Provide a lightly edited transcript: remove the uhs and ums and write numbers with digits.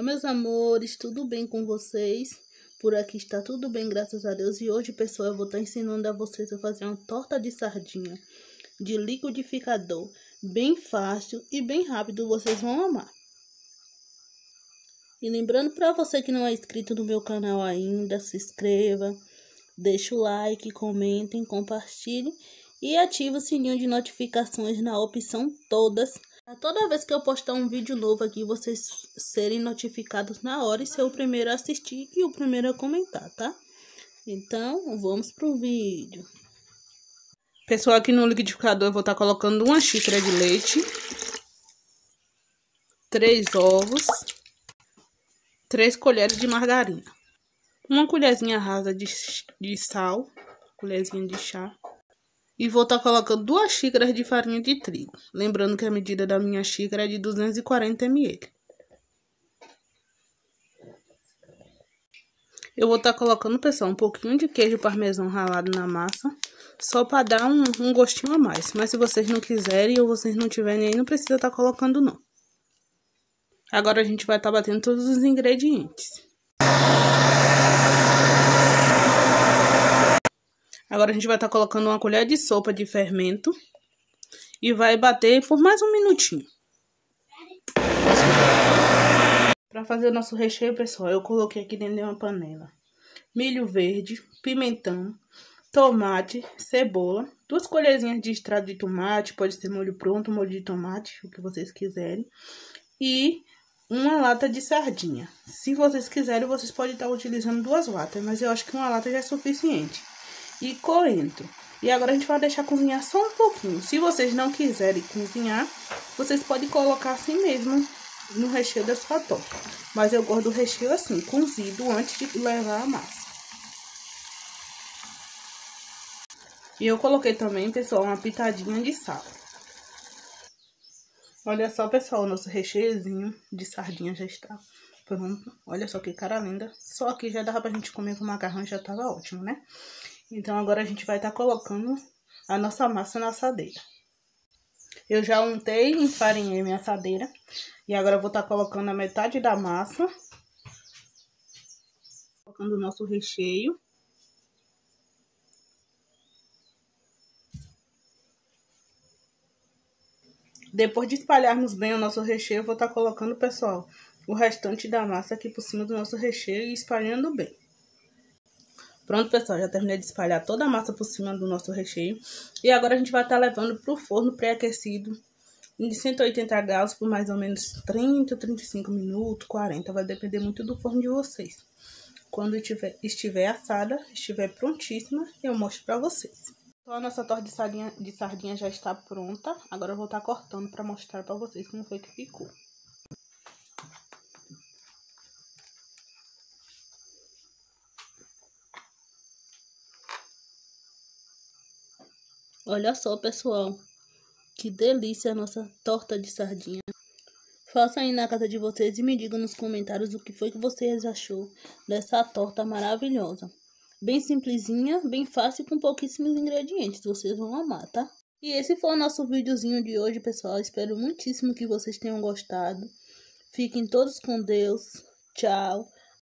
meus amores, tudo bem com vocês? Por aqui está tudo bem, graças a Deus. E hoje, pessoal, eu vou estar ensinando a vocês a fazer uma torta de sardinha de liquidificador. Bem fácil e bem rápido, vocês vão amar. E lembrando para você que não é inscrito no meu canal ainda, se inscreva, deixa o like, comentem, compartilhem e ative o sininho de notificações na opção todas. Toda vez que eu postar um vídeo novo aqui, vocês serem notificados na hora e ser o primeiro a assistir e o primeiro a comentar, tá? Então, vamos pro vídeo. Pessoal, aqui no liquidificador eu vou estar colocando 1 xícara de leite, 3 ovos, 3 colheres de margarina, 1 colherzinha rasa de sal, colherzinha de chá. E vou estar colocando 2 xícaras de farinha de trigo. Lembrando que a medida da minha xícara é de 240 ml. Eu vou estar colocando, pessoal, um pouquinho de queijo parmesão ralado na massa. Só para dar um gostinho a mais. Mas se vocês não quiserem ou vocês não tiverem aí, não precisa estar colocando não. Agora a gente vai estar batendo todos os ingredientes. Agora a gente vai estar colocando 1 colher de sopa de fermento e vai bater por mais 1 minutinho. Para fazer o nosso recheio, pessoal, eu coloquei aqui dentro de uma panela milho verde, pimentão, tomate, cebola, 2 colherzinhas de extrato de tomate, pode ser molho pronto, molho de tomate, o que vocês quiserem, e 1 lata de sardinha. Se vocês quiserem, vocês podem estar utilizando 2 latas, mas eu acho que 1 lata já é suficiente. E coentro. E agora a gente vai deixar cozinhar só um pouquinho. Se vocês não quiserem cozinhar, vocês podem colocar assim mesmo no recheio da sua torta. Mas eu gosto do recheio assim, cozido antes de levar a massa. E eu coloquei também, pessoal, uma pitadinha de sal. Olha só, pessoal, o nosso recheiozinho de sardinha já está pronto. Olha só que cara linda. Só aqui já dava pra gente comer com macarrão, já tava ótimo, né? Então, agora a gente vai estar colocando a nossa massa na assadeira. Eu já untei e enfarinhei minha assadeira. E agora eu vou estar colocando a metade da massa. Colocando o nosso recheio. Depois de espalharmos bem o nosso recheio, eu vou estar colocando, pessoal, o restante da massa aqui por cima do nosso recheio e espalhando bem. Pronto, pessoal, já terminei de espalhar toda a massa por cima do nosso recheio. E agora a gente vai estar levando para o forno pré-aquecido de 180 graus por mais ou menos 30, 35 minutos, 40. Vai depender muito do forno de vocês. Quando estiver assada, estiver prontíssima, eu mostro para vocês. Então, a nossa torta de sardinha já está pronta. Agora eu vou estar cortando para mostrar para vocês como foi que ficou. Olha só, pessoal, que delícia a nossa torta de sardinha. Façam aí na casa de vocês e me digam nos comentários o que foi que vocês achou dessa torta maravilhosa. Bem simplesinha, bem fácil, com pouquíssimos ingredientes. Vocês vão amar, tá? E esse foi o nosso videozinho de hoje, pessoal. Espero muitíssimo que vocês tenham gostado. Fiquem todos com Deus. Tchau.